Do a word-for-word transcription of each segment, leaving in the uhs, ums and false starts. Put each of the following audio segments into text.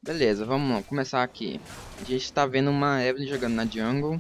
Beleza, vamos lá, começar aqui. A gente tá vendo uma Evelyn jogando na jungle.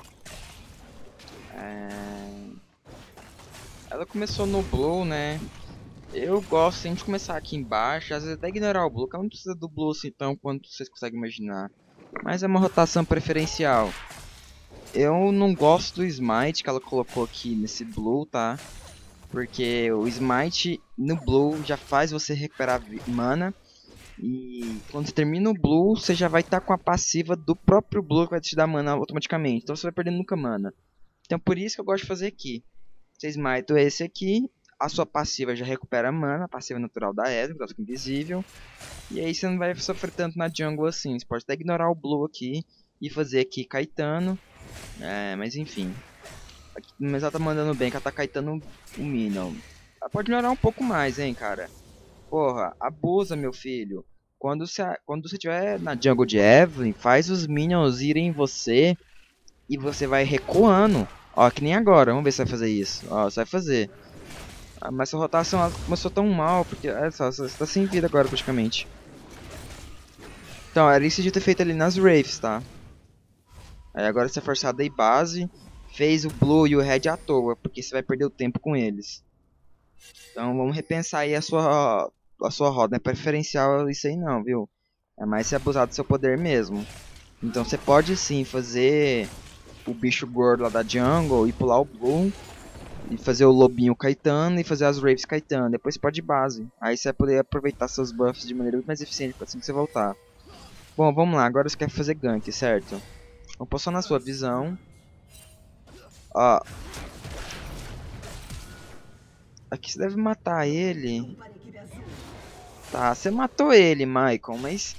É... Ela começou no blue, né? Eu gosto sempre de começar aqui embaixo, às vezes até ignorar o blue, que ela não precisa do blue assim tão quanto vocês conseguem imaginar. Mas é uma rotação preferencial. Eu não gosto do smite que ela colocou aqui nesse blue, tá? Porque o smite no blue já faz você recuperar mana. E quando você termina o blue, você já vai estar tá com a passiva do próprio blue que vai te dar mana automaticamente. Então você vai perder nunca mana. Então por isso que eu gosto de fazer aqui. Você smite esse aqui, a sua passiva já recupera a mana, a passiva natural da Ezreal, que ela fica invisível. E aí você não vai sofrer tanto na jungle assim. Você pode até ignorar o blue aqui e fazer aqui Caetano. É, mas enfim. Aqui, mas ela tá mandando bem, que ela tá Caetano o Minion. Ela pode ignorar um pouco mais, hein, cara. Porra, abusa, meu filho. Quando você, quando você tiver na jungle de Evelyn, faz os minions irem em você e você vai recuando. Ó, que nem agora. Vamos ver se vai fazer isso. Ó, você vai fazer. Ah, mas sua rotação ela começou tão mal, porque olha só, você tá sem vida agora praticamente. Então, era isso de ter feito ali nas Wraiths, tá? Aí agora você é forçado aí base, fez o Blue e o Red à toa, porque você vai perder o tempo com eles. Então vamos repensar aí a sua, a sua roda. Não é preferencial isso aí não, viu? É mais se abusar do seu poder mesmo. Então você pode sim fazer o bicho gordo lá da jungle e pular o Blue. E fazer o lobinho Caetano e fazer as Wraiths Caetano. Depois você pode ir base. Aí você vai poder aproveitar seus buffs de maneira muito mais eficiente assim que você voltar. Bom, vamos lá. Agora você quer fazer gank, certo? Vou pôr só na sua visão. Ó. Aqui você deve matar ele. Tá, você matou ele, Michael, mas...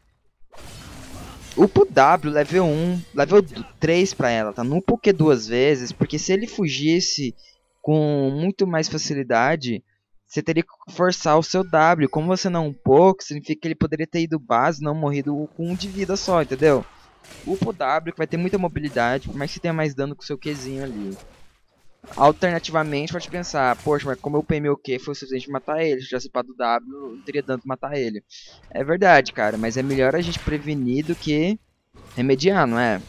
Upa W, level um, level três pra ela, tá? Não Poké duas vezes, porque se ele fugisse com muito mais facilidade, você teria que forçar o seu W. Como você não upou, significa que ele poderia ter ido base, não morrido com um de vida só, entendeu? Upa o W, que vai ter muita mobilidade, por mais que você tenha mais dano com o seu Qzinho ali. Alternativamente, pode pensar, poxa, mas como eu upei meu Q, foi o suficiente de matar ele. Se eu tivesse upado o W, não teria dano pra matar ele. É verdade, cara, mas é melhor a gente prevenir do que remediar, não é?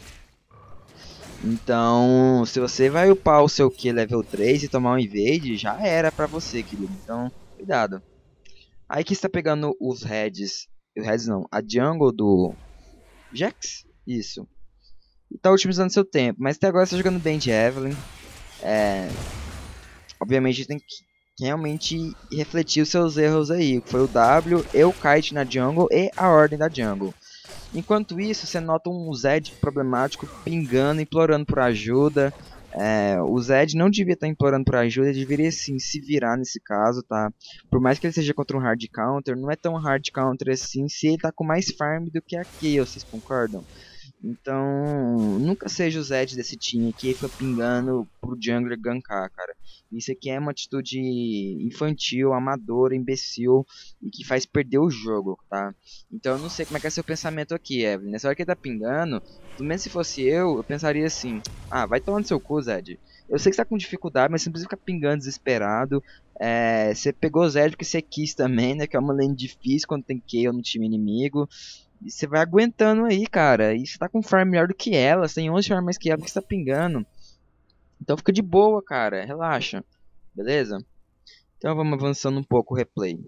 Então, se você vai upar o seu Q level três e tomar um invade, já era pra você, querido. Então, cuidado. Aí que está pegando os heads, os heads não, a jungle do Jax? Isso. E tá otimizando seu tempo, mas até agora você tá jogando bem de Evelyn. É... Obviamente tem que realmente refletir os seus erros aí, que foi o W, e o kite na jungle e a ordem da jungle. Enquanto isso, você nota um Zed problemático pingando, implorando por ajuda. É, o Zed não devia estar implorando por ajuda, ele deveria sim se virar nesse caso, tá? Por mais que ele seja contra um hard counter, não é tão hard counter assim se ele tá com mais farm do que a Kayle, vocês concordam? Então, nunca seja o Zed desse time que fica pingando pro jungler gankar, cara. Isso aqui é uma atitude infantil, amadora, imbecil e que faz perder o jogo, tá? Então eu não sei como é que é seu pensamento aqui, Evelyn. Nessa hora que ele tá pingando, pelo menos se fosse eu, eu pensaria assim: ah, vai tomar no seu cu, Zed. Eu sei que você tá com dificuldade, mas você não precisa ficar pingando desesperado. É, você pegou o Zed porque você quis também, né? Que é uma lane difícil quando tem Kayle no time inimigo. E você vai aguentando aí, cara. E você tá com farm melhor do que ela. Você tem onze farm mais que ela, porque você tá pingando. Então fica de boa, cara. Relaxa. Beleza? Então vamos avançando um pouco o replay.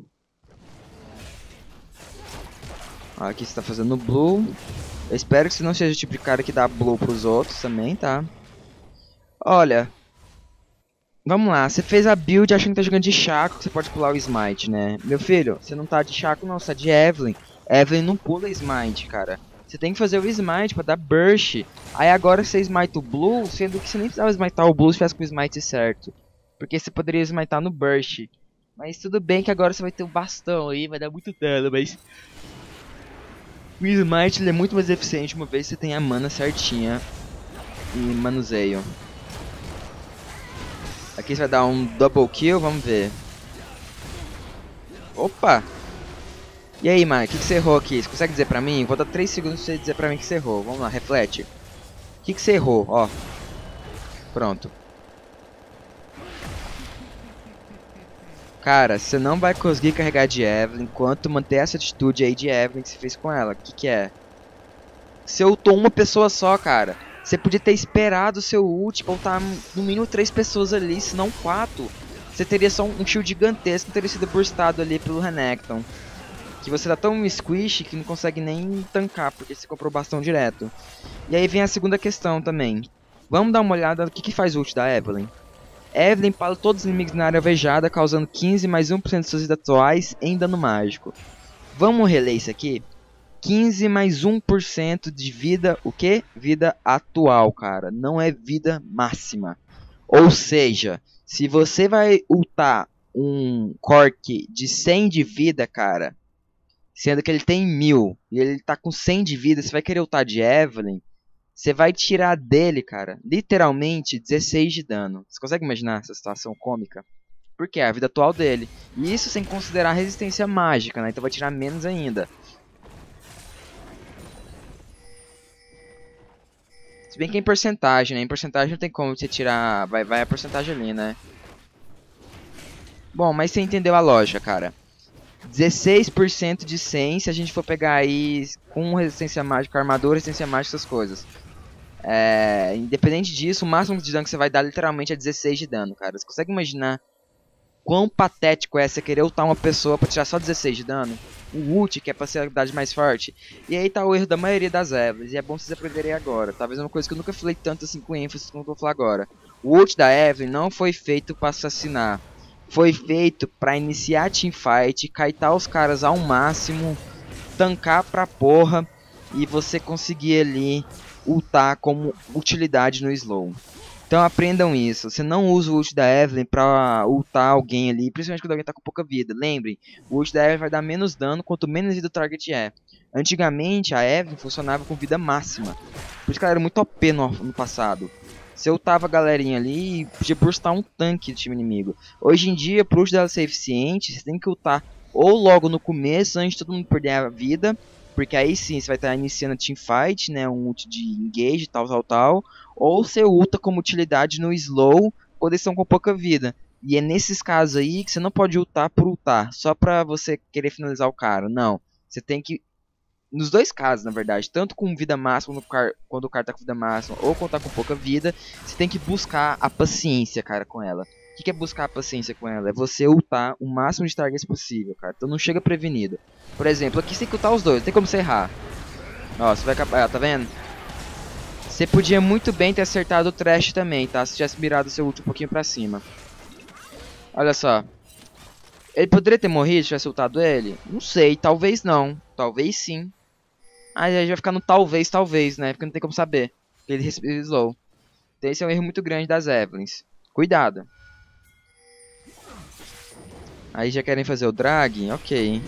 Aqui você tá fazendo blue. Eu espero que você não seja o tipo de cara que dá blue pros outros também, tá? Olha. Vamos lá. Você fez a build achando que tá jogando de Shaco, que você pode pular o smite, né? Meu filho, você não tá de Shaco não, você tá de Evelyn. Evelyn não pula smite, cara. Você tem que fazer o smite pra dar burst. Aí agora você smite o blue, sendo que você nem precisava smitar o blue se fizesse com o smite certo. Porque você poderia smitar no burst. Mas tudo bem que agora você vai ter o bastão aí, vai dar muito dano, mas... O smite ele é muito mais eficiente uma vez que você tem a mana certinha e manuseio. Aqui você vai dar um double kill, vamos ver. Opa! E aí, mano, o que, que você errou aqui? Você consegue dizer pra mim? Vou dar três segundos pra você dizer pra mim que você errou. Vamos lá, reflete. O que, que você errou? Ó. Pronto. Cara, você não vai conseguir carregar de Evelyn enquanto manter essa atitude aí de Evelyn que você fez com ela. O que que é? Você ultou uma pessoa só, cara. Você podia ter esperado o seu ult pra ultar no mínimo três pessoas ali, se não quatro. Você teria só um shield gigantesco que teria sido burstado ali pelo Renekton. Que você tá tão squish que não consegue nem tancar, porque você comprou bastão direto. E aí vem a segunda questão também. Vamos dar uma olhada no que, que faz o ult da Evelyn. Evelyn para todos os inimigos na área alvejada, causando quinze mais um por cento de suas vidas atuais em dano mágico. Vamos reler isso aqui? quinze mais um por cento de vida, o que? Vida atual, cara. Não é vida máxima. Ou seja, se você vai ultar um Cork de cem de vida, cara, sendo que ele tem mil e ele tá com cem de vida, você vai querer ultar de Evelyn, você vai tirar dele, cara, literalmente dezesseis de dano. Você consegue imaginar essa situação cômica? Porque é a vida atual dele. E isso sem considerar a resistência mágica, né? Então vai tirar menos ainda. Se bem que é em porcentagem, né? Em porcentagem não tem como você tirar... Vai, vai a porcentagem ali, né? Bom, mas você entendeu a lógica, cara. dezesseis por cento de cem se a gente for pegar aí com resistência mágica, armadura, resistência mágica, essas coisas. É, independente disso, o máximo de dano que você vai dar literalmente é dezesseis de dano, cara. Você consegue imaginar quão patético é você querer ultar uma pessoa pra tirar só dezesseis de dano? O ult, que é pra ser a habilidade mais forte. E aí tá o erro da maioria das Evelyns, e é bom vocês aprenderem agora. Talvez é uma coisa que eu nunca falei tanto assim com ênfase como eu vou falar agora. O ult da Evelyn não foi feito pra assassinar. Foi feito pra iniciar a teamfight, kaitar os caras ao máximo, tancar pra porra, e você conseguir ali ultar como utilidade no slow. Então aprendam isso, você não usa o ult da Evelyn pra ultar alguém ali, principalmente quando alguém tá com pouca vida. Lembrem, o ult da Evelyn vai dar menos dano quanto menos vida o target é. Antigamente a Evelyn funcionava com vida máxima, por isso que ela era muito O P no, no passado. Você ultava a galerinha ali e podia burstar um tanque do time inimigo. Hoje em dia, pro ult dela ser eficiente, você tem que ultar ou logo no começo, antes de todo mundo perder a vida, porque aí sim você vai estar iniciando a teamfight, né, um ult de engage, tal, tal, tal. Ou você ulta como utilidade no slow, quando eles estão com pouca vida. E é nesses casos aí que você não pode ultar por ultar, só pra você querer finalizar o cara. Não, você tem que... Nos dois casos, na verdade, tanto com vida máxima, no car... quando o cara tá com vida máxima, ou quando tá com pouca vida, você tem que buscar a paciência, cara, com ela. O que, que é buscar a paciência com ela? É você ultar o máximo de targets possível, cara. Então não chega prevenido. Por exemplo, aqui você tem que ultar os dois, não tem como você errar. Ó, você vai acabar, ah, tá vendo? Você podia muito bem ter acertado o Thresh também, tá? Se tivesse mirado seu ult um pouquinho pra cima. Olha só. Ele poderia ter morrido se tivesse ultado ele? Não sei, talvez não. Talvez sim. Aí a gente vai ficar no talvez, talvez, né? Porque não tem como saber. Porque ele respira slow. Então esse é um erro muito grande das Evelyns. Cuidado. Aí já querem fazer o drag? Ok.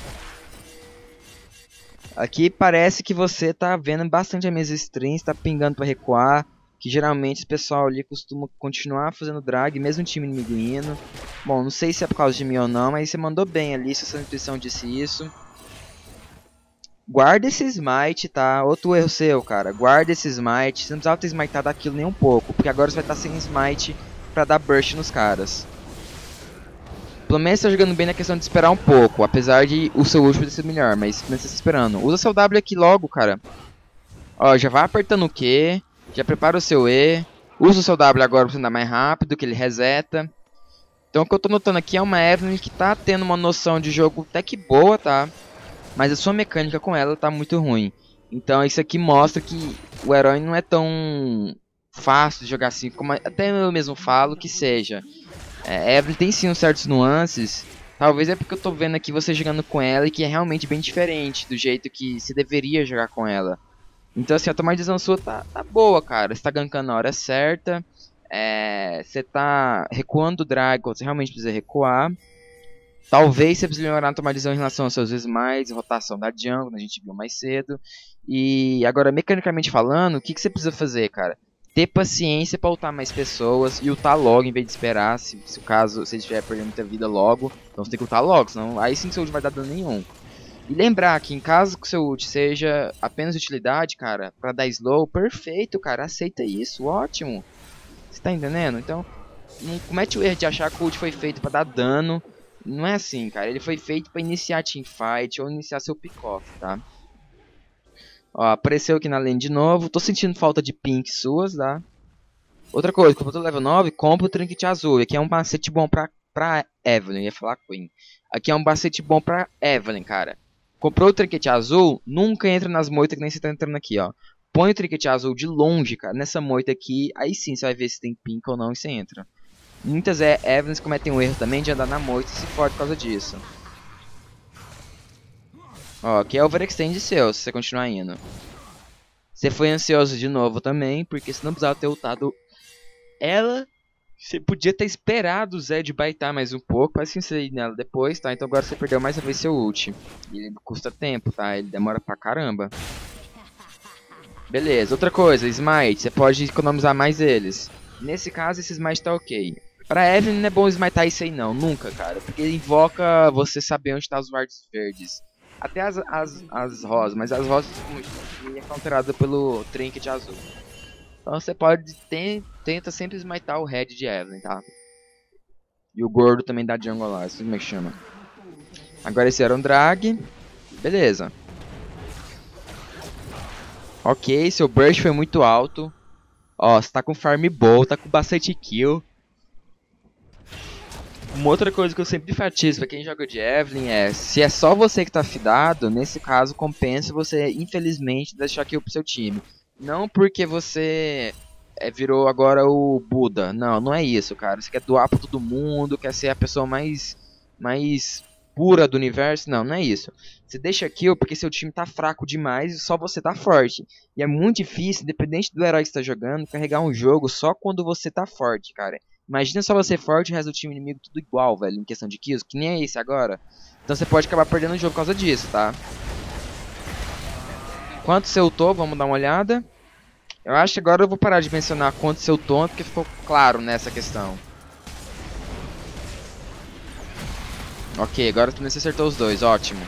Aqui parece que você tá vendo bastante as minhas strings, tá pingando pra recuar. Que geralmente o pessoal ali costuma continuar fazendo drag, mesmo o time inimigo indo. Bom, não sei se é por causa de mim ou não, mas você mandou bem ali, se a sua intuição disse isso. Guarda esse smite, tá? Outro erro seu, cara. Guarda esse smite. Você não precisava ter smitado aquilo nem um pouco, porque agora você vai estar sem smite pra dar burst nos caras. Pelo menos você tá jogando bem na questão de esperar um pouco, apesar de o seu ult poder ser melhor, mas pelo menos você tá esperando. Usa seu W aqui logo, cara. Ó, já vai apertando o Q, já prepara o seu E. Usa o seu W agora pra você andar mais rápido, que ele reseta. Então o que eu tô notando aqui é uma Evelyn que tá tendo uma noção de jogo até que boa, tá? Mas a sua mecânica com ela tá muito ruim. Então isso aqui mostra que o herói não é tão fácil de jogar assim, como até eu mesmo falo que seja. É, Evelyn tem sim uns certos nuances. Talvez é porque eu tô vendo aqui você jogando com ela e que é realmente bem diferente do jeito que se deveria jogar com ela. Então assim, a tomada de decisão sua tá, tá boa, cara. Você tá gankando na hora certa. É, você tá recuando o drag quando você realmente precisa recuar. Talvez você precise melhorar a tomada de decisão em relação aos seus smites, rotação da jungle, a gente viu mais cedo. E agora, mecanicamente falando, o que, que você precisa fazer, cara? Ter paciência pra ultar mais pessoas e ultar logo em vez de esperar, se, se o caso você estiver perdendo muita vida logo. Então você tem que ultar logo, senão aí sim seu ult vai dar dano nenhum. E lembrar que em caso que o seu ult seja apenas utilidade, cara, pra dar slow, perfeito, cara, aceita isso, ótimo. Você tá entendendo? Então, não comete o erro de achar que o ult foi feito pra dar dano, não é assim, cara. Ele foi feito pra iniciar teamfight ou iniciar seu pick-off, tá? Ó, apareceu aqui na lane de novo. Tô sentindo falta de pink suas, tá? Outra coisa, quando eu tô level nove, compra o trinket azul. Aqui é um macete bom pra, pra Evelyn, ia falar Queen. Aqui é um macete bom pra Evelyn, cara. Comprou o trinket azul, nunca entra nas moitas que nem você tá entrando aqui, ó. Põe o trinket azul de longe, cara, nessa moita aqui. Aí sim você vai ver se tem pink ou não e você entra. Muitas é, Evelyns cometem o erro também de andar na moita e se fode por causa disso. Ó, aqui é overextend seu, se você continuar indo. Você foi ansioso de novo também, porque você não precisava ter ultado ela. Você podia ter esperado o Zed baitar mais um pouco, para se inserir nela depois, tá? Então agora você perdeu mais uma vez seu ult. E ele custa tempo, tá? Ele demora pra caramba. Beleza, outra coisa, Smite, você pode economizar mais eles. Nesse caso, esse Smite tá ok. Pra Evelyn não é bom smitar isso aí não, nunca, cara. Porque invoca você saber onde tá os wards verdes. Até as, as, as rosas, mas as rosas é counteradas pelo trinket azul. Então você pode, tem, tenta sempre smitar o red de Evelyn, tá? E o gordo também dá jungle lá, assim como é que chama. Agora esse era um drag, beleza. Ok, seu burst foi muito alto. Ó, você tá com farm boa, tá com bastante kill. Uma outra coisa que eu sempre enfatizo pra quem joga de Evelyn é, se é só você que tá fidado, nesse caso compensa você, infelizmente, deixar kill pro seu time. Não porque você é, virou agora o Buda. Não, não é isso, cara. Você quer doar pra todo mundo, quer ser a pessoa mais, mais pura do universo. Não, não é isso. Você deixa kill porque seu time tá fraco demais e só você tá forte. E é muito difícil, independente do herói que você tá jogando, carregar um jogo só quando você tá forte, cara. Imagina só você forte e o resto do time inimigo tudo igual, velho, em questão de kills, que nem é esse agora. Então você pode acabar perdendo o jogo por causa disso, tá? Quanto você ultou, vamos dar uma olhada. Eu acho que agora eu vou parar de mencionar quanto você ultou, porque ficou claro nessa questão. Ok, agora também você acertou os dois, ótimo.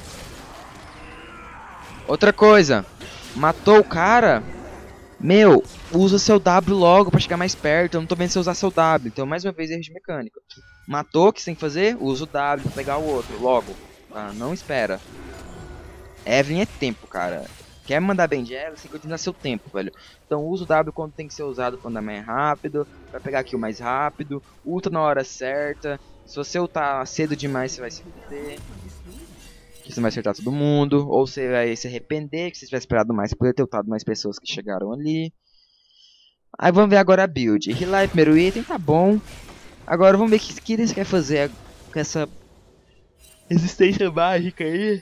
Outra coisa, matou o cara... Meu, usa seu W logo pra chegar mais perto. Eu não tô vendo você usar seu W. Então, mais uma vez, erro de mecânica. Matou, o que você tem que fazer? Usa o W pra pegar o outro, logo. Tá? Não espera. Evelyn é tempo, cara. Quer mandar bem de Evelyn, você tem que utilizar seu tempo, velho. Então, usa o W quando tem que ser usado pra andar mais rápido. Pra pegar kill mais rápido. Ulta na hora certa. Se você ultar cedo demais, você vai se perder. Que você vai acertar todo mundo, ou você vai se arrepender que você tivesse esperado mais, poder ter ultado mais pessoas que chegaram ali. Aí vamos ver agora a build. Healer primeiro item, tá bom. Agora vamos ver o que, que eles querem fazer com essa resistência mágica aí.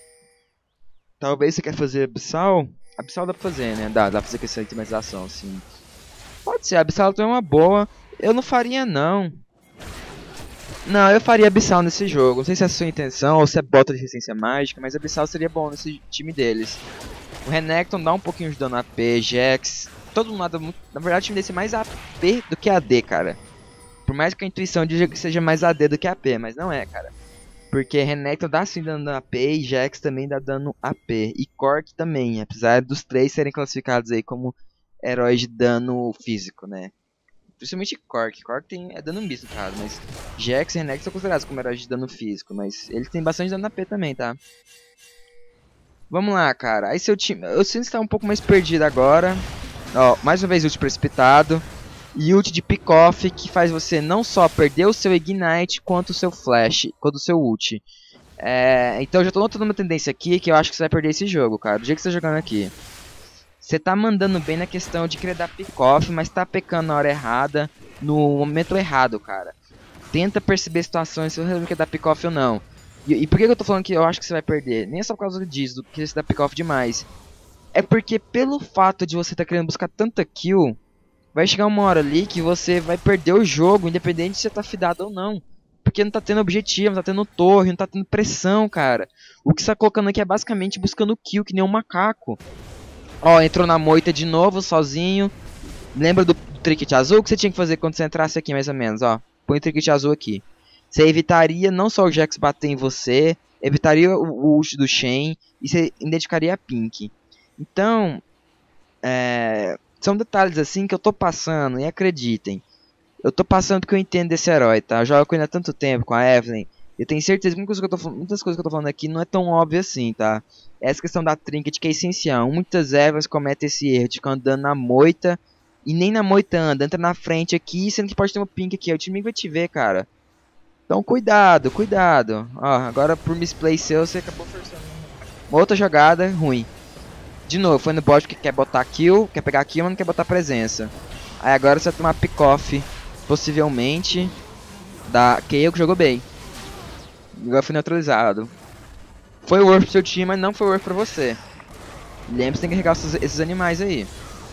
Talvez você quer fazer Abyssal. Abyssal dá pra fazer, né? Dá, dá pra fazer com essa itemização, sim. Pode ser, Abyssal também é uma boa. Eu não faria não. Não, eu faria Abyssal nesse jogo. Não sei se é a sua intenção ou se é bota de resistência mágica, mas Abyssal seria bom nesse time deles. O Renekton dá um pouquinho de dano A P, Jax. Todo mundo muito. Na verdade, o time desse é mais A P do que A D, cara. Por mais que a intuição diga que seja mais A D do que A P, mas não é, cara. Porque Renekton dá sim dano A P e Jax também dá dano A P. E Cork também, apesar dos três serem classificados aí como heróis de dano físico, né? Principalmente Cork. Cork tem, é dano misto, cara. Mas Jax e Renekton são considerados como heróis de dano físico. Mas ele tem bastante dano A P também, tá? Vamos lá, cara. Aí seu time... Eu sinto que tá um pouco mais perdido agora. Ó, mais uma vez ult precipitado. E ult de pick-off, que faz você não só perder o seu Ignite, quanto o seu Flash, quanto o seu ult. É... Então eu já tô notando uma tendência aqui, que eu acho que você vai perder esse jogo, cara. Do jeito que você tá jogando aqui. Você tá mandando bem na questão de querer dar pick-off, mas tá pecando na hora errada, no momento errado, cara. Tenta perceber situações se você quer dar pick-off ou não. E, e por que eu tô falando que eu acho que você vai perder? Nem é só por causa disso, do que você dá pick-off demais. É porque pelo fato de você tá querendo buscar tanta kill, vai chegar uma hora ali que você vai perder o jogo, independente se você tá fidado ou não. Porque não tá tendo objetivo, não tá tendo torre, não tá tendo pressão, cara. O que você tá colocando aqui é basicamente buscando kill, que nem um macaco. Ó, entrou na moita de novo, sozinho. Lembra do, do trinket azul? O que você tinha que fazer quando você entrasse aqui, mais ou menos, ó. Põe o trinket azul aqui. Você evitaria não só o Jax bater em você, evitaria o, o ult do Shen, e você identificaria a Pink. Então, é, são detalhes assim que eu tô passando, e acreditem. Eu tô passando porque eu entendo desse herói, tá? Eu jogo com ele há tanto tempo, com a Evelyn. Eu tenho certeza que muitas coisas que eu tô, muitas coisas que eu tô falando aqui não é tão óbvio assim, tá? Essa questão da trinket que é essencial. Muitas ervas cometem esse erro de ficar andando na moita. E nem na moita anda, entra na frente aqui, sendo que pode ter uma pink aqui. O time vai te ver, cara. Então cuidado, cuidado. Ó, agora por misplay seu, você acabou forçando uma outra jogada ruim. De novo, foi no bot que quer botar kill, quer pegar kill, mas não quer botar presença. Aí agora você vai tomar pick-off, possivelmente, da Kayle que jogou bem. Agora foi neutralizado. Foi worth pro seu time, mas não foi worth pra você. Lembre-se que tem que carregar esses, esses animais aí.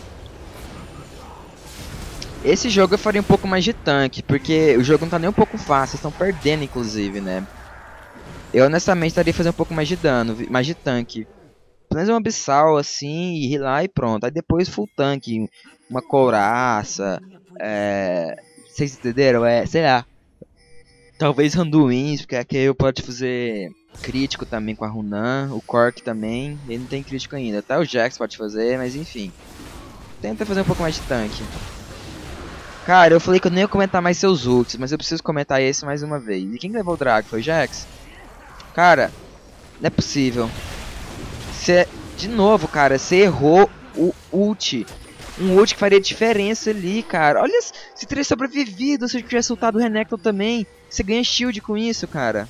Esse jogo eu faria um pouco mais de tanque, porque o jogo não tá nem um pouco fácil, vocês estão perdendo inclusive, né? Eu honestamente estaria fazendo um pouco mais de dano, mais de tanque. Pelo menos um abissal assim, e healar e pronto. Aí depois full tanque, uma couraça, é... Vocês entenderam? É, sei lá. Talvez Randuins, porque aqui eu pode fazer crítico também com a Runan, o Cork também, ele não tem crítico ainda. Até o Jax pode fazer, mas enfim. Tenta fazer um pouco mais de tanque. Cara, eu falei que eu nem ia comentar mais seus ults, mas eu preciso comentar esse mais uma vez. E quem levou o drag? Foi o Jax? Cara, não é possível. Cê, de novo, cara, você errou o ult. Um ult que faria diferença ali, cara. Olha, se teria sobrevivido, se tivesse soltado o Renekton também. Você ganha shield com isso, cara.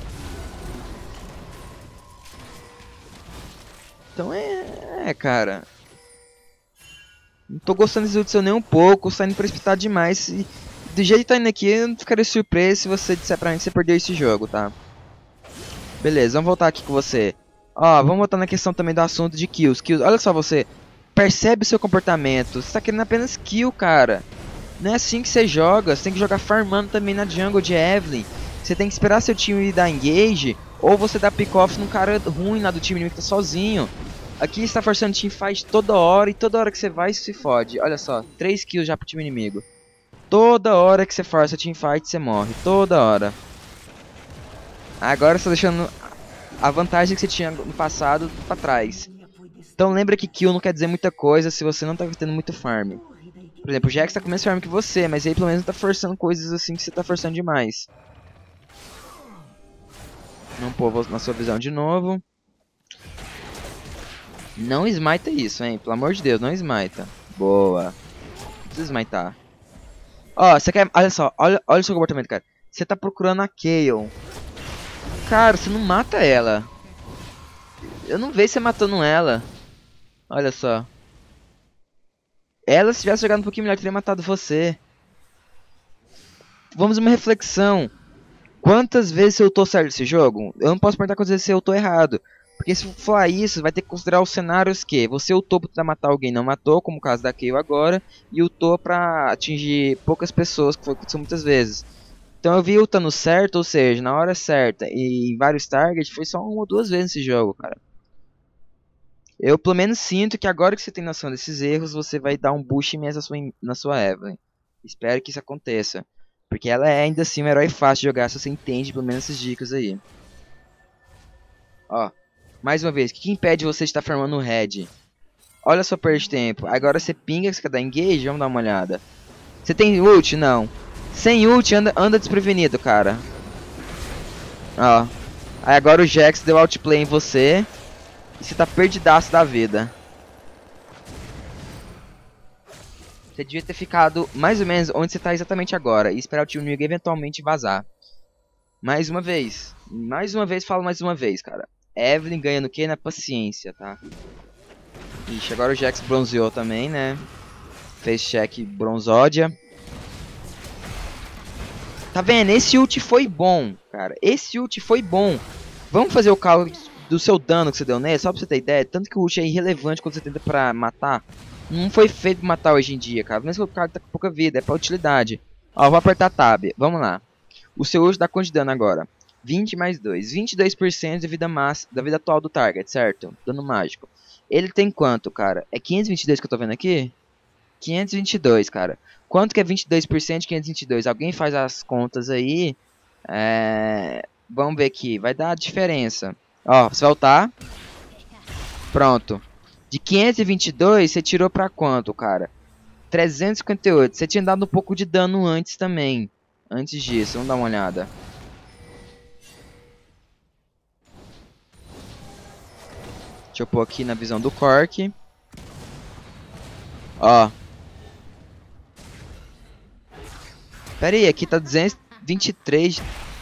Então é... É, cara. Não tô gostando desse ult seu nem um pouco, saindo precipitado demais. E do jeito que tá indo aqui, eu não ficaria surpreso se você disser pra mim que você perdeu esse jogo, tá? Beleza, vamos voltar aqui com você. Ó, vamos voltar na questão também do assunto de kills. kills. Olha só você, percebe o seu comportamento. Você tá querendo apenas kill, cara. Não é assim que você joga, você tem que jogar farmando também na jungle de Evelynn. Você tem que esperar seu time dar engage, ou você dá pick-off num cara ruim lá do time inimigo que tá sozinho. Aqui você tá forçando teamfight toda hora, e toda hora que você vai, se fode. Olha só, três kills já pro time inimigo. Toda hora que você força teamfight, você morre. Toda hora. Agora você tá deixando a vantagem que você tinha no passado pra trás. Então lembra que kill não quer dizer muita coisa se você não tá tendo muito farm. Por exemplo, o Jax tá com menos farm que você, mas aí pelo menos tá forçando coisas assim que você tá forçando demais. Vamos pôr na sua visão de novo. Não smita isso, hein? Pelo amor de Deus, não smita. Boa. Não precisa smitar. Ó, você quer... Olha só, olha, olha o seu comportamento, cara. Você tá procurando a Kayle. Cara, você não mata ela. Eu não vejo você matando ela. Olha só. Ela, se tivesse jogado um pouquinho melhor, teria matado você. Vamos uma reflexão. Quantas vezes eu tô certo nesse jogo? Eu não posso perguntar quantas vezes eu tô errado. Porque se for isso, vai ter que considerar os cenários que você ultou pra tentar matar alguém, não matou, como o caso da Kayle agora. E ultou pra atingir poucas pessoas, que foi o que aconteceu muitas vezes. Então eu vi ultando certo, ou seja, na hora certa e em vários targets, foi só uma ou duas vezes nesse jogo, cara. Eu pelo menos sinto que agora que você tem noção desses erros, você vai dar um boost imenso na sua, na sua Evelynn. Espero que isso aconteça. Porque ela é ainda assim um herói fácil de jogar, se você entende pelo menos essas dicas aí. Ó, mais uma vez, o que impede você de estar farmando o Red? Olha só, perde tempo. Agora você pinga que você quer dar engage, vamos dar uma olhada. Você tem ult? Não. Sem ult anda, anda desprevenido, cara. Ó. Aí agora o Jax deu outplay em você. E você tá perdidaço da vida. Você devia ter ficado mais ou menos onde você tá exatamente agora. E esperar o time inimigo eventualmente vazar. Mais uma vez. Mais uma vez, falo mais uma vez, cara. Evelynn ganha no que? Na paciência, tá? Ixi, agora o Jax bronzeou também, né? Fez check bronzódia. Tá vendo? Esse ult foi bom, cara. Esse ult foi bom. Vamos fazer o cálculo do seu dano que você deu nele, só pra você ter ideia. Tanto que o ult é irrelevante quando você tenta pra matar. Não foi feito pra matar hoje em dia, cara. Mesmo que o cara tá com pouca vida, é pra utilidade. Ó, vou apertar Tab. Vamos lá. O seu ult dá quanto de dano agora? vinte mais dois. vinte e dois por cento da vida, massa, da vida atual do target, certo? Dano mágico. Ele tem quanto, cara? É quinhentos e vinte e dois que eu tô vendo aqui? quinhentos e vinte e dois, cara. Quanto que é vinte e dois por cento de quinhentos e vinte e dois? Alguém faz as contas aí. É... Vamos ver aqui. Vai dar a diferença. Ó, você voltar. Pronto. De quinhentos e vinte e dois, você tirou pra quanto, cara? trezentos e cinquenta e oito. Você tinha dado um pouco de dano antes também. Antes disso, vamos dar uma olhada. Deixa eu pôr aqui na visão do Cork. Ó. Pera aí, aqui tá duzentos e vinte e três.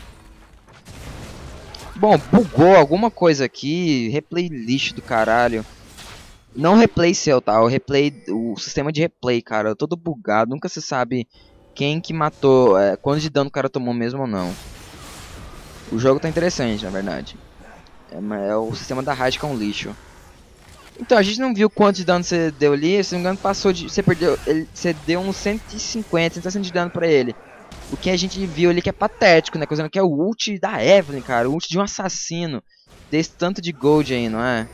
Bom, bugou alguma coisa aqui. Replay lixo do caralho. Não replay seu, tá? O replay, o sistema de replay, cara, todo bugado. Nunca se sabe quem que matou, é, quanto de dano o cara tomou mesmo ou não. O jogo tá interessante, na verdade. É, é o sistema da Riot que é um lixo. Então, a gente não viu quanto de dano você deu ali. Se não me engano, passou de... Você perdeu... Ele, você deu uns cento e cinquenta, cento e sessenta de dano pra ele. O que a gente viu ali que é patético, né? Coisa que é o ult da Evelynn, cara. O ult de um assassino. Desse tanto de gold aí, não é?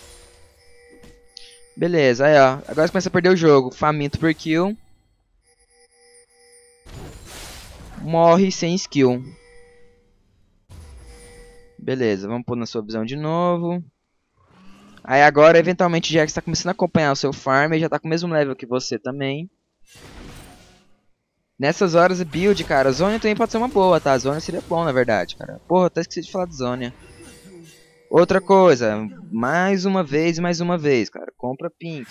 Beleza, aí ó. Agora você começa a perder o jogo. Faminto por kill. Morre sem skill. Beleza, vamos pôr na sua visão de novo. Aí agora, eventualmente, o Jax está começando a acompanhar o seu farm. Ele já tá com o mesmo level que você também. Nessas horas, build, cara, Zhonya também pode ser uma boa, tá? Zhonya seria bom, na verdade, cara. Porra, até esqueci de falar de Zhonya. Outra coisa, mais uma vez e mais uma vez, cara. Compra Pink.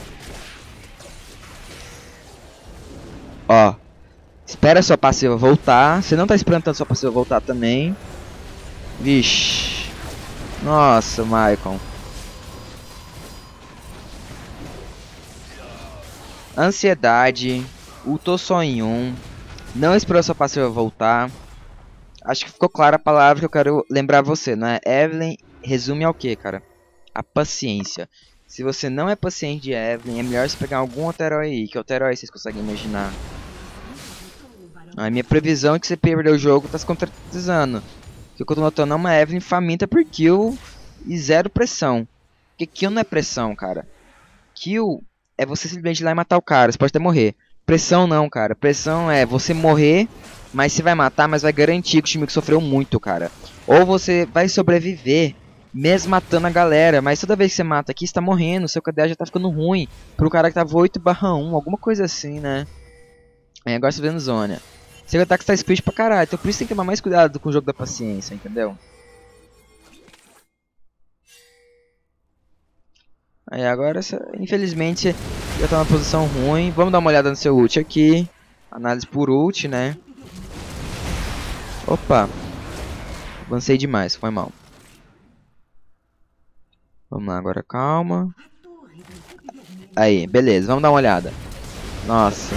Ó. Espera a sua passiva voltar. Você não tá esperando tanto a sua passiva voltar também. Vixe. Nossa, Maicon. Ansiedade. Ultou só em um. Não esperou a sua passiva voltar. Acho que ficou clara a palavra que eu quero lembrar você, não é? Evelynn resume ao que, cara? A paciência. Se você não é paciente de Evelynn, é melhor você pegar algum outro herói aí. Que outro herói vocês conseguem imaginar? A minha previsão é que você perdeu o jogo tá se concretizando. O que eu tô notando é uma Evelynn faminta por kill e zero pressão. Porque kill não é pressão, cara. Kill é você simplesmente ir lá e matar o cara. Você pode até morrer. Pressão não, cara. Pressão é você morrer, mas você vai matar, mas vai garantir que o time que sofreu muito, cara. Ou você vai sobreviver, mesmo matando a galera. Mas toda vez que você mata aqui, você tá morrendo. Seu K D A já tá ficando ruim. Pro cara que tava oito barra um, alguma coisa assim, né? Aí agora você tá vendo Zhonya. Seu ataque tá split pra caralho. Então por isso tem que tomar mais cuidado com o jogo da paciência, entendeu? Aí agora, infelizmente, já tá numa posição ruim. Vamos dar uma olhada no seu ult aqui. Análise por ult, né? Opa. Avancei demais, foi mal. Vamos lá, agora calma. Aí, beleza, vamos dar uma olhada. Nossa.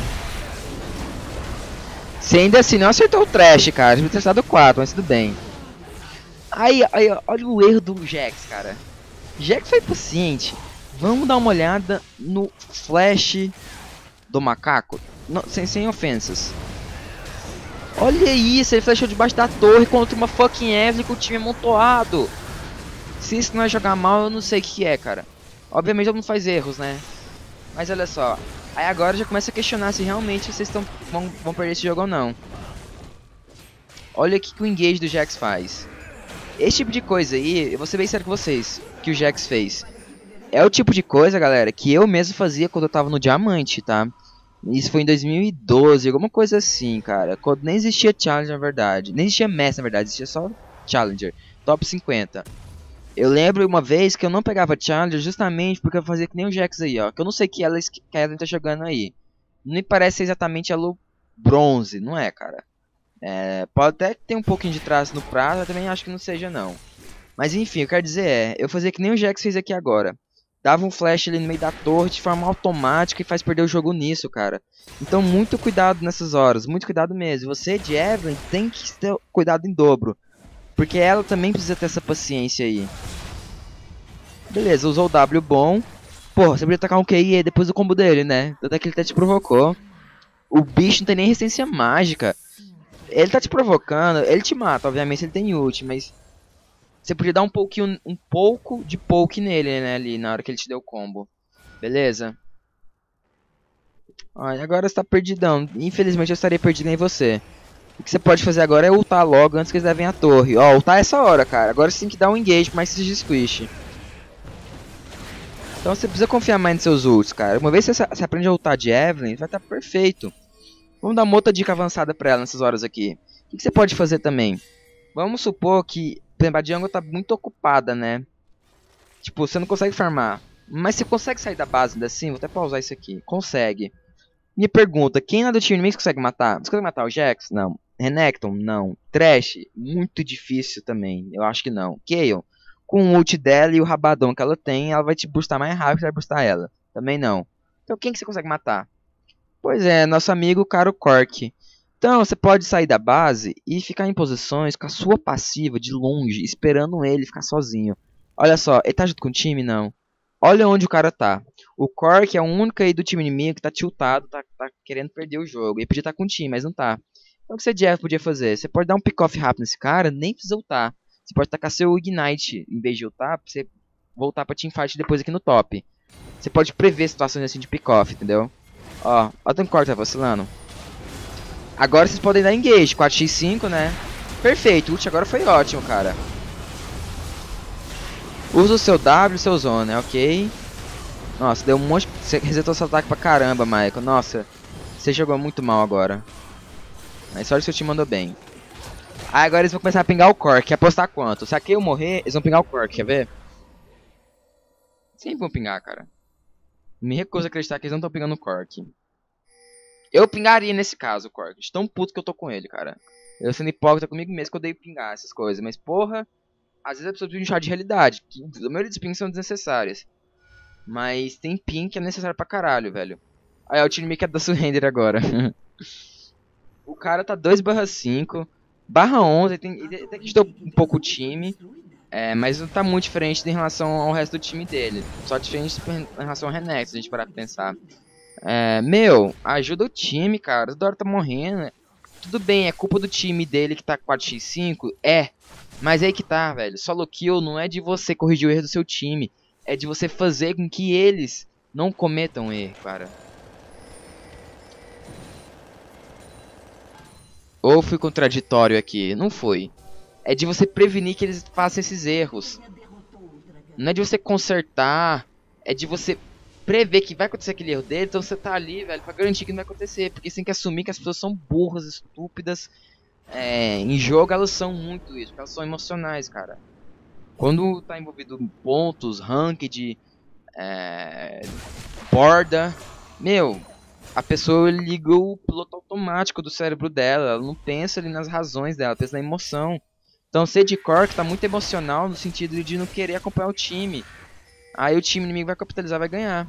Você ainda assim não acertou o trash, cara. Devia ter acertado quatro, mas tudo bem. Aí, aí, olha o erro do Jax, cara. Jax foi paciente. Vamos dar uma olhada no flash do macaco. Não, sem, sem ofensas. Olha isso, ele flashou debaixo da torre contra uma fucking Evelynn com o time amontoado. Se isso não é jogar mal, eu não sei o que é, cara. Obviamente todo mundo faz erros, né? Mas olha só. Aí agora já começa a questionar se realmente vocês tão, vão, vão perder esse jogo ou não. Olha o que, que o engage do Jax faz. Esse tipo de coisa aí, eu vou ser bem sério com vocês, que o Jax fez. É o tipo de coisa, galera, que eu mesmo fazia quando eu tava no diamante, tá? Isso foi em dois mil e doze, alguma coisa assim, cara. Quando nem existia Challenger, na verdade. Nem existia Master, na verdade. Existia só Challenger. Top cinquenta. Eu lembro uma vez que eu não pegava Challenger justamente porque eu fazia que nem o Jax aí, ó. Que eu não sei que ela que a Evelynn tá jogando aí. Não me parece exatamente elo bronze, não é, cara? É, pode até ter um pouquinho de traço no prato, eu também acho que não seja, não. Mas enfim, eu quero dizer é, eu fazia que nem o Jax fez aqui agora. Dava um flash ali no meio da torre de forma automática e faz perder o jogo nisso, cara. Então muito cuidado nessas horas, muito cuidado mesmo. Você de Evelynn tem que ter cuidado em dobro. Porque ela também precisa ter essa paciência aí. Beleza, usou o W bom. Porra, você podia tacar um Q I depois do combo dele, né? Até que ele até te provocou. O bicho não tem nem resistência mágica. Ele tá te provocando, ele te mata, obviamente ele tem ult, mas... Você podia dar um pouquinho, um pouco de poke nele, né, ali, na hora que ele te deu o combo. Beleza? Olha, agora você tá perdidão. Infelizmente eu estaria perdido em você. O que você pode fazer agora é ultar logo antes que eles levem a torre. Ó, ultar essa hora, cara. Agora você tem que dar um engage, mais que seja squish. Então você precisa confiar mais nos seus ults, cara. Uma vez que você, você aprende a ultar de Evelynn, vai estar perfeito. Vamos dar uma outra dica avançada pra ela nessas horas aqui. O que, que você pode fazer também? Vamos supor que... Por exemplo, a jungle tá muito ocupada, né? Tipo, você não consegue farmar. Mas você consegue sair da base ainda assim? Vou até pausar isso aqui. Consegue. Me pergunta, quem lá do time inimigo consegue matar? Você consegue matar o Jax? Não. Renekton? Não. Thresh? Muito difícil também. Eu acho que não. Kayle? Com o ult dela e o rabadão que ela tem, ela vai te boostar mais rápido, vai boostar ela. Também não. Então quem que você consegue matar? Pois é, nosso amigo Caro Cork. Então você pode sair da base e ficar em posições com a sua passiva de longe, esperando ele ficar sozinho. Olha só, ele tá junto com o time? Não. Olha onde o cara tá. O Cork é o único aí do time inimigo que tá tiltado, tá, tá querendo perder o jogo. Ele podia estar com o time, mas não tá. Então o que você Jeff podia fazer? Você pode dar um pick-off rápido nesse cara, nem precisa ultar. Você pode tacar seu Ignite em vez de ultar, pra você voltar pra teamfight depois aqui no top. Você pode prever situações assim de pick-off, entendeu? Ó, ó o tanto que o Cork tá vacilando. Agora vocês podem dar engage, quatro por cinco, né? Perfeito, o ult agora foi ótimo, cara. Usa o seu W, seu zone, ok. Nossa, deu um monte... Você resetou seu ataque pra caramba, Michael. Nossa, você jogou muito mal agora. Mas sorte que seu time mandou bem. Ah, agora eles vão começar a pingar o Cork. Quer apostar quanto? Se a Kayle morrer, eles vão pingar o Cork, quer ver? Sempre vão pingar, cara. Me recuso a acreditar que eles não estão pingando o Cork. Eu pingaria nesse caso o Cork. De tão puto que eu tô com ele, cara. Eu sendo hipócrita comigo mesmo que eu odeio pingar essas coisas. Mas, porra, às vezes a pessoa precisa de um chá de realidade. Que a maioria dos pings são desnecessárias. Mas tem ping que é necessário pra caralho, velho. Aí, ó, o time quer dar surrender agora. O cara tá dois barra cinco. Barra onze, tem, ele até que ajudou um pouco o time. É, mas não tá muito diferente em relação ao resto do time dele. Só diferente em relação ao Renex, se a gente parar pra pensar. É, meu, ajuda o time, cara. O Dora tá morrendo. Tudo bem, é culpa do time dele que tá quatro por cinco. É, mas é aí que tá, velho. Solo kill não é de você corrigir o erro do seu time. É de você fazer com que eles não cometam erro, cara. Ou fui contraditório aqui? Não foi. É de você prevenir que eles façam esses erros. Não é de você consertar. É de você prever que vai acontecer aquele erro dele. Então você tá ali, velho, pra garantir que não vai acontecer. Porque você tem que assumir que as pessoas são burras, estúpidas. É, em jogo elas são muito isso. Porque elas são emocionais, cara. Quando tá envolvido em pontos, ranked, é, borda, meu, a pessoa liga o piloto automático do cérebro dela, ela não pensa ali nas razões dela, ela pensa na emoção. Então ser de Cork tá muito emocional no sentido de não querer acompanhar o time. Aí o time inimigo vai capitalizar, vai ganhar.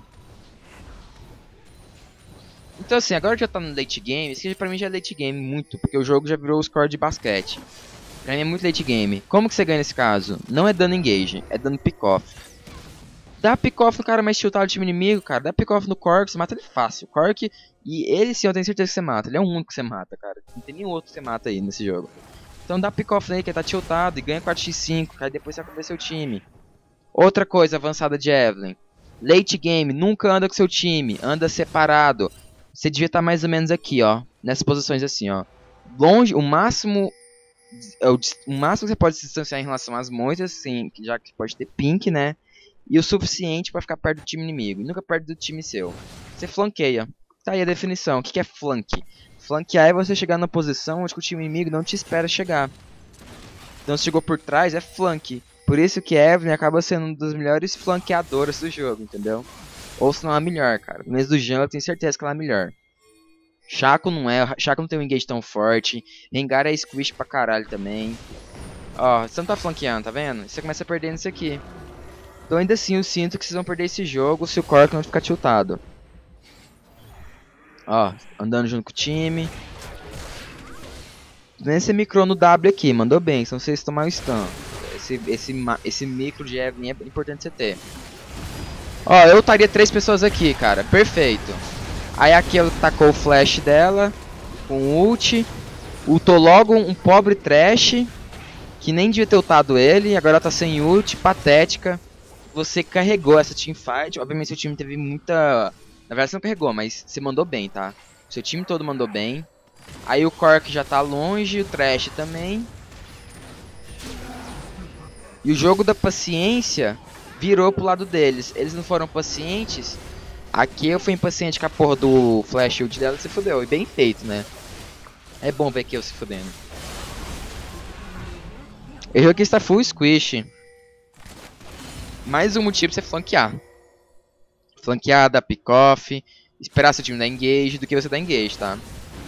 Então assim, agora que já tá no late game, isso pra mim já é late game muito, porque o jogo já virou o score de basquete. Pra mim é muito late game. Como que você ganha nesse caso? Não é dando engage, é dando pick-off. Dá pick-off no cara mais tiltado do time inimigo, cara. Dá pick-off no Cork, você mata ele fácil. Cork, e ele sim eu tenho certeza que você mata. Ele é o único que você mata, cara. Não tem nenhum outro que você mata aí nesse jogo. Então dá pick-off nele, que ele tá tiltado e ganha quatro por cinco, aí depois você vai acompanhar seu time. Outra coisa avançada de Evelynn. Late game, nunca anda com seu time, anda separado. Você devia estar mais ou menos aqui, ó. Nessas posições assim, ó. Longe, o máximo... O máximo que você pode se distanciar em relação às moitas, sim, já que pode ter pink, né? E o suficiente para ficar perto do time inimigo, e nunca perto do time seu. Você flanqueia. Tá aí a definição. O que é flank? Flanquear é você chegar na posição onde o time inimigo não te espera chegar. Então se chegou por trás, é flank. Por isso que Evelynn acaba sendo uma das melhores flanqueadoras do jogo, entendeu? Ou se não é a melhor, cara. No mês do jungle eu tenho certeza que ela é a melhor. Shaco não é, Shaco não tem um engage tão forte. Rengar é squish pra caralho também. Ó, você não tá flanqueando, tá vendo? Você começa a perder nisso aqui. Então ainda assim eu sinto que vocês vão perder esse jogo se o Cork não ficar tiltado. Ó, andando junto com o time. Nesse micro no W aqui, mandou bem, senão vocês tomar o stun. Esse, esse, esse micro de Evelynn é importante você ter. Ó, eu estaria três pessoas aqui, cara, perfeito. Aí aqui ela tacou o flash dela, com ult. Ultou logo um pobre trash, que nem devia ter ultado ele, agora ela tá sem ult, patética. Você carregou essa teamfight, obviamente seu time teve muita... Na verdade você não carregou, mas você mandou bem, tá? Seu time todo mandou bem. Aí o Cork já tá longe, o Thresh também. E o jogo da paciência virou pro lado deles. Eles não foram pacientes. Aqui eu fui impaciente com a porra do flash ult dela e se fudeu. E bem feito, né? É bom ver que eu se fudendo. O jogo aqui está full squish. mais um motivo pra você flanquear. Flanquear, dar pick-off, esperar seu time dar engage do que você dar engage, tá?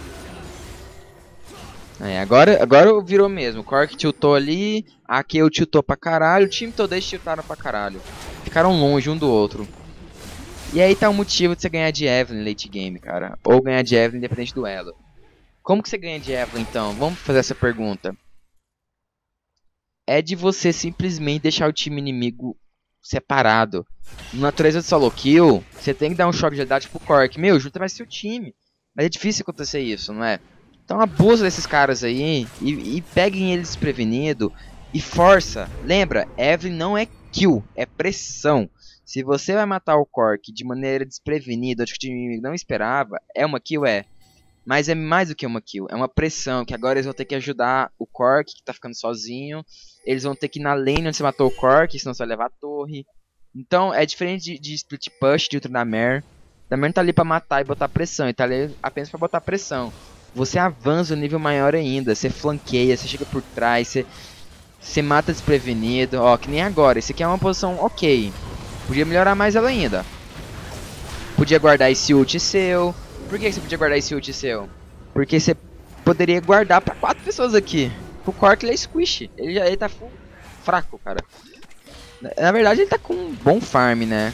É, agora, agora virou mesmo. O Cork tiltou ali, aqui eu tiltou pra caralho, o time todo eles tiltaram pra caralho. Ficaram longe um do outro. E aí tá o motivo de você ganhar de Evelynn late game, cara. Ou ganhar de Evelynn independente do elo. Como que você ganha de Evelynn então? Vamos fazer essa pergunta. É de você simplesmente deixar o time inimigo separado. Na natureza do solo kill, você tem que dar um choque de realidade pro Cork. Meu, junta mais seu time. Mas é difícil acontecer isso, não é? Então abusa desses caras aí e, e peguem eles desprevenido e força. Lembra, Evelynn não é kill, é pressão. Se você vai matar o Cork de maneira desprevenida, onde o time inimigo não esperava, é uma kill, é. Mas é mais do que uma kill, é uma pressão, que agora eles vão ter que ajudar o Cork, que tá ficando sozinho. Eles vão ter que ir na lane onde você matou o Cork, senão você vai levar a torre. Então é diferente de, de split push de Ultra da Mare. Da Mare não tá ali pra matar e botar pressão, ele tá ali apenas pra botar pressão. Você avança um nível maior ainda, você flanqueia, você chega por trás, você, você mata desprevenido. Ó, que nem agora, esse aqui é uma posição ok. Podia melhorar mais ela ainda. Podia guardar esse ult seu. Por que você podia guardar esse ult seu? Porque você poderia guardar pra quatro pessoas aqui. O Cork ele é squish, ele já ele tá full fraco, cara. Na verdade ele tá com um bom farm, né?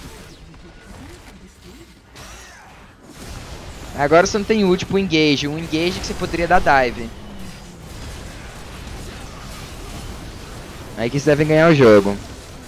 Agora você não tem ult pro engage, um engage que você poderia dar dive. Aí que vocês devem ganhar o jogo.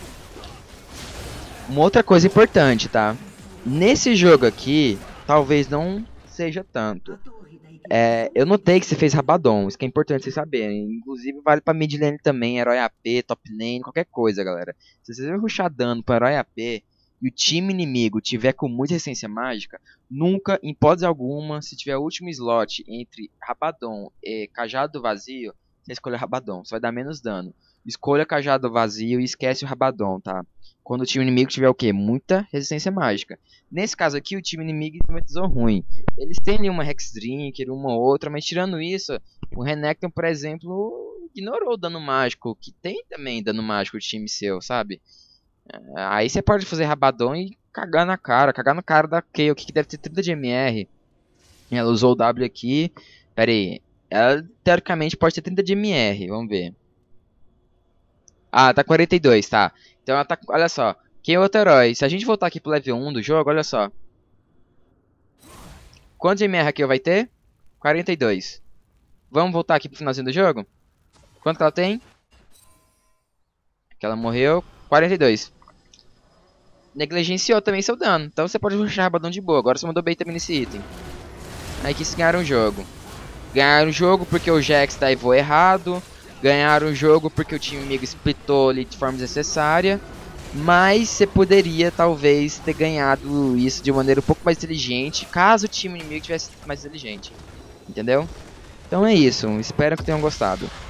Uma outra coisa importante, tá? Nesse jogo aqui, talvez não seja tanto. É, eu notei que você fez Rabadon, isso que é importante vocês saberem. Inclusive vale pra mid lane também, herói A P, top lane, qualquer coisa, galera. Se vocês vão rushar dano pro herói A P e o time inimigo tiver com muita resistência mágica, nunca, em hipótese alguma, se tiver o último slot entre Rabadon e Cajado Vazio, você escolhe Rabadon, você vai dar menos dano. Escolha Cajado Vazio e esquece o Rabadon, tá? Quando o time inimigo tiver o quê? Muita resistência mágica. Nesse caso aqui, o time inimigo tem uma tesoura ruim. Eles têm ali uma Hexdrinker, uma ou outra, mas tirando isso, o Renekton, por exemplo, ignorou o dano mágico, que tem também dano mágico do time seu, sabe? Aí você pode fazer Rabadon e cagar na cara, cagar na cara da Kayle, que deve ter trinta de M R. Ela usou o W aqui, pera aí, ela teoricamente pode ter trinta de M R, vamos ver. Ah, tá quarenta e dois, tá. Então ela tá, olha só, quem é outro herói? Se a gente voltar aqui pro level um do jogo, olha só. Quanto de M R aqui vai ter? quarenta e dois. Vamos voltar aqui pro finalzinho do jogo? Quanto que ela tem? Que ela morreu, quarenta e dois. Negligenciou também seu dano, então você pode rushar Rabadon de boa. Agora você mandou bem também nesse item. Aí que ganharam o jogo. Ganharam o jogo porque o Jax divou errado. Ganharam o jogo porque o time inimigo splitou ali de forma desnecessária. Mas você poderia talvez ter ganhado isso de maneira um pouco mais inteligente, caso o time inimigo tivesse mais inteligente. Entendeu? Então é isso, espero que tenham gostado.